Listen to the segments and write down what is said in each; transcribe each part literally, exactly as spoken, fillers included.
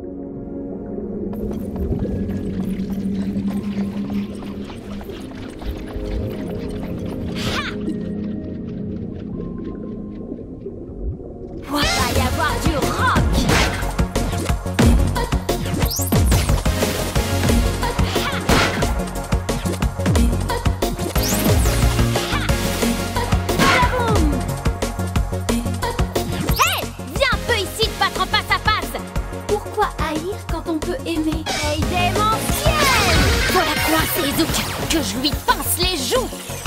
Que je lui pince les joues.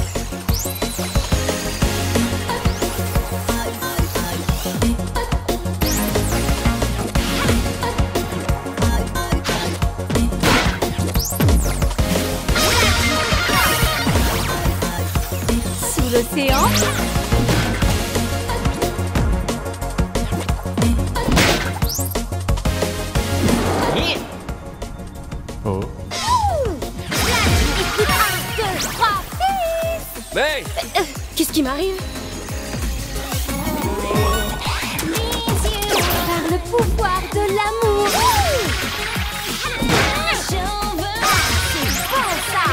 Sous l'océan. Oh. Hey! Euh, Qu'est-ce qui m'arrive? Par le pouvoir de l'amour. C'est bon ça!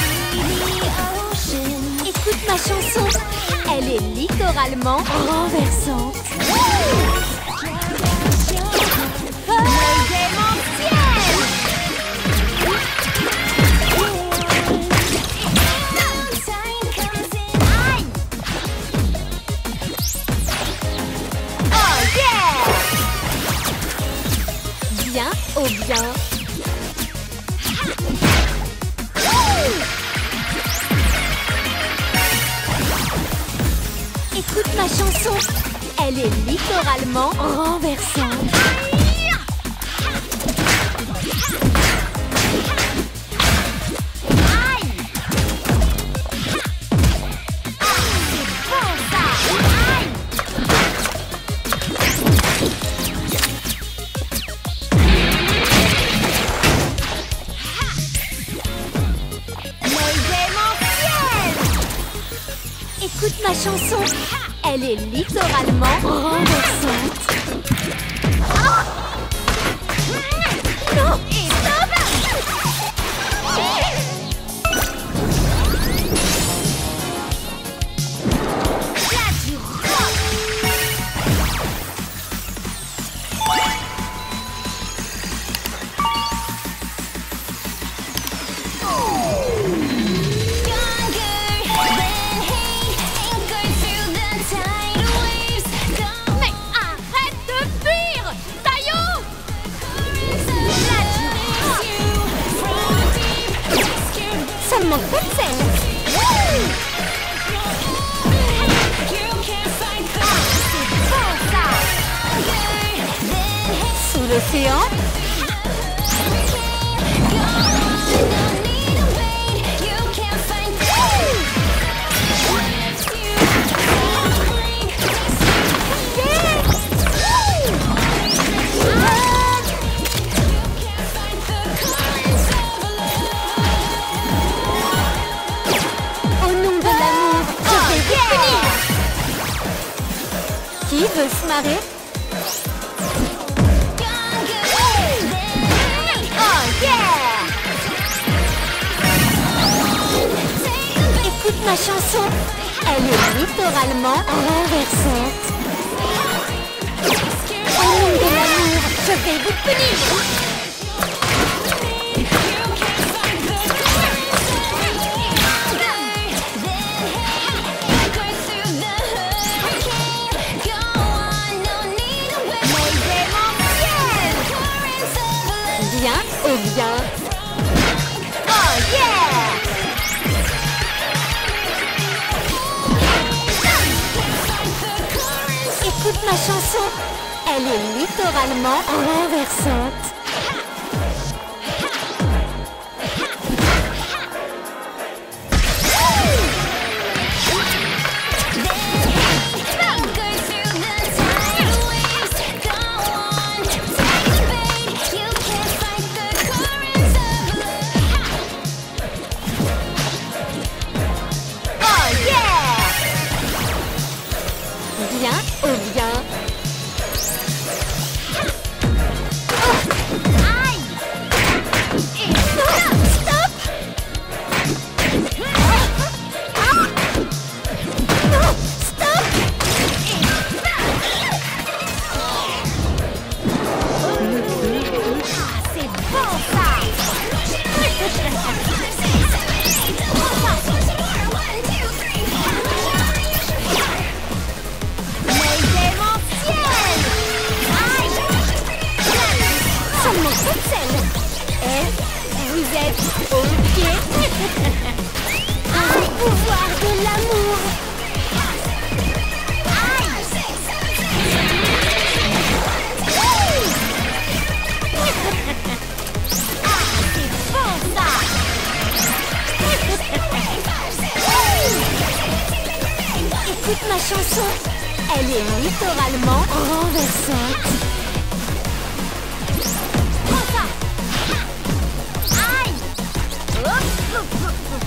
Écoute ma chanson, elle est littéralement renversante. Bien au bien. Écoute ma chanson, elle est littéralement renversante. Écoute ma chanson, elle est littéralement renversante. Non, stop! Là, du rock! Ça me manque pas de sel. Sous l'océan. Qui veut se marrer? Oh yeah! Écoute ma chanson, elle est littéralement renversante. Au nom de l'amour, je vais vous punir! Bien au bien. Oh yeah! Écoute ma chanson, elle est littéralement renversante. Bien au bien. Oh. tête aux pieds. Le pouvoir de l'amour. Écoute ma chanson, elle est littéralement renversante. Prends ça. Aïe. Hop, hop, hop, hop.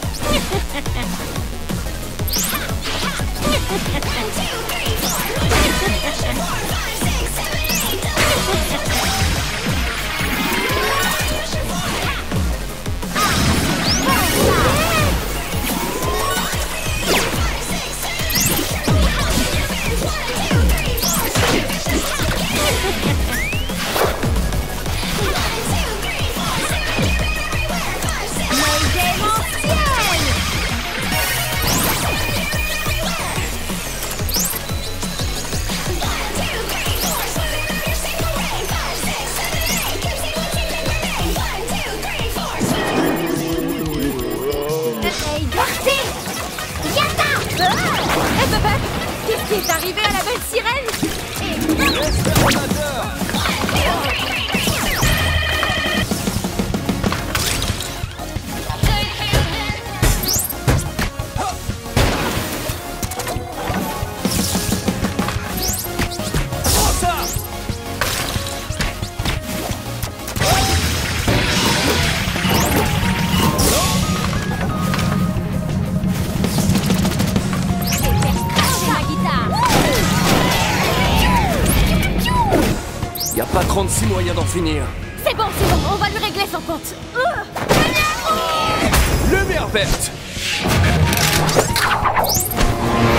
Qu'est-ce qui est arrivé à la belle sirène? Y a pas trente-six moyens d'en finir. C'est bon, c'est bon, on va lui régler son compte. Lumière verte.